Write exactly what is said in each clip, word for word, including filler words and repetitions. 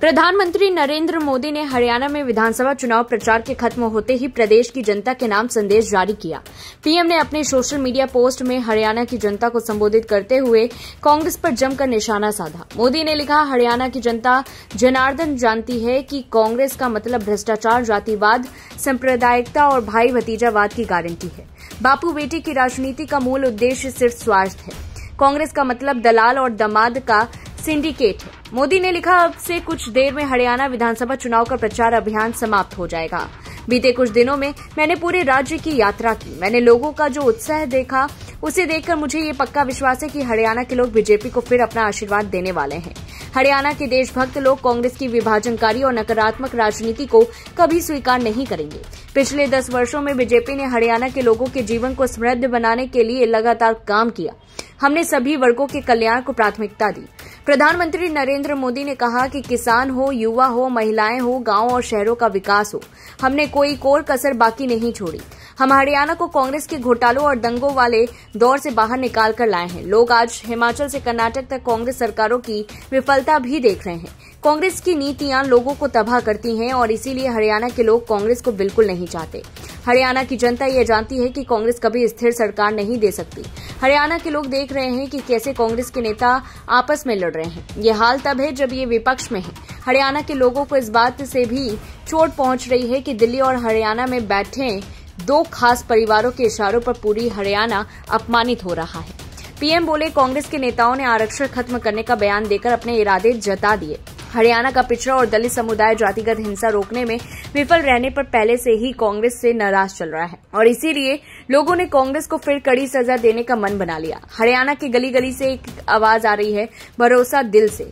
प्रधानमंत्री नरेंद्र मोदी ने हरियाणा में विधानसभा चुनाव प्रचार के खत्म होते ही प्रदेश की जनता के नाम संदेश जारी किया। पीएम ने अपने सोशल मीडिया पोस्ट में हरियाणा की जनता को संबोधित करते हुए कांग्रेस पर जमकर निशाना साधा। मोदी ने लिखा, हरियाणा की जनता जनार्दन जानती है कि कांग्रेस का मतलब भ्रष्टाचार, जातिवाद, सांप्रदायिकता और भाई भतीजावाद की गारंटी है। बापू बेटी की राजनीति का मूल उद्देश्य सिर्फ स्वार्थ है। कांग्रेस का मतलब दलाल और दामाद का सिंडिकेट है। मोदी ने लिखा, अब से कुछ देर में हरियाणा विधानसभा चुनाव का प्रचार अभियान समाप्त हो जाएगा। बीते कुछ दिनों में मैंने पूरे राज्य की यात्रा की। मैंने लोगों का जो उत्साह देखा, उसे देखकर मुझे ये पक्का विश्वास है कि हरियाणा के लोग बीजेपी को फिर अपना आशीर्वाद देने वाले हैं। हरियाणा के देशभक्त लोग कांग्रेस की विभाजनकारी और नकारात्मक राजनीति को कभी स्वीकार नहीं करेंगे। पिछले दस वर्षों में बीजेपी ने हरियाणा के लोगों के जीवन को समृद्ध बनाने के लिए लगातार काम किया। हमने सभी वर्गों के कल्याण को प्राथमिकता दी। प्रधानमंत्री नरेंद्र मोदी ने कहा कि किसान हो, युवा हो, महिलाएं हो, गांव और शहरों का विकास हो, हमने कोई कोर कसर बाकी नहीं छोड़ी। हम हरियाणा को कांग्रेस के घोटालों और दंगों वाले दौर से बाहर निकाल कर लाए हैं। लोग आज हिमाचल से कर्नाटक तक कांग्रेस सरकारों की विफलता भी देख रहे हैं। कांग्रेस की नीतियां लोगों को तबाह करती हैं और इसीलिए हरियाणा के लोग कांग्रेस को बिल्कुल नहीं चाहते। हरियाणा की जनता ये जानती है कि कांग्रेस कभी स्थिर सरकार नहीं दे सकती। हरियाणा के लोग देख रहे हैं कि कैसे कांग्रेस के नेता आपस में लड़ रहे हैं। ये हाल तब है जब ये विपक्ष में है। हरियाणा के लोगों को इस बात से भी चोट पहुंच रही है कि दिल्ली और हरियाणा में बैठे दो खास परिवारों के इशारों पर पूरी हरियाणा अपमानित हो रहा है। पीएम बोले, कांग्रेस के नेताओं ने आरक्षण खत्म करने का बयान देकर अपने इरादे जता दिए। हरियाणा का पिछड़ा और दलित समुदाय जातिगत हिंसा रोकने में विफल रहने पर पहले से ही कांग्रेस से नाराज चल रहा है और इसीलिए लोगों ने कांग्रेस को फिर कड़ी सजा देने का मन बना लिया। हरियाणा की गली गली से एक आवाज आ रही है, भरोसा दिल से,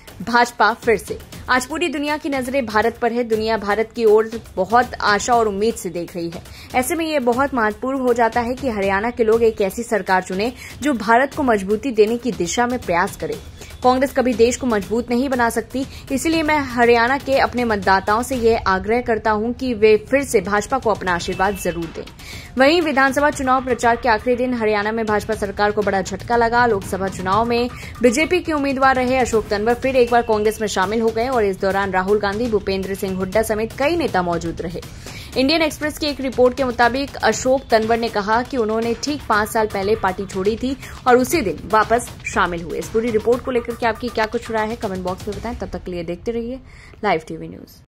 भाजपा फिर से। आज पूरी दुनिया की नजरें भारत पर है। दुनिया भारत की ओर बहुत आशा और उम्मीद से देख रही है। ऐसे में ये बहुत महत्वपूर्ण हो जाता है कि हरियाणा के लोग एक ऐसी सरकार चुने जो भारत को मजबूती देने की दिशा में प्रयास करे। कांग्रेस कभी देश को मजबूत नहीं बना सकती, इसलिए मैं हरियाणा के अपने मतदाताओं से यह आग्रह करता हूं कि वे फिर से भाजपा को अपना आशीर्वाद जरूर दें। वहीं विधानसभा चुनाव प्रचार के आखिरी दिन हरियाणा में भाजपा सरकार को बड़ा झटका लगा। लोकसभा चुनाव में बीजेपी के उम्मीदवार रहे अशोक तंवर फिर एक बार कांग्रेस में शामिल हो गए और इस दौरान राहुल गांधी, भूपेंद्र सिंह हुड्डा समेत कई नेता मौजूद रहे। इंडियन एक्सप्रेस की एक रिपोर्ट के मुताबिक अशोक तंवर ने कहा कि उन्होंने ठीक पांच साल पहले पार्टी छोड़ी थी और उसी दिन वापस शामिल हुए। इस पूरी रिपोर्ट को लेकर के आपकी क्या कुछ राय है, कमेंट बॉक्स में बताएं। तब तक के लिए देखते रहिए लाइव टीवी न्यूज।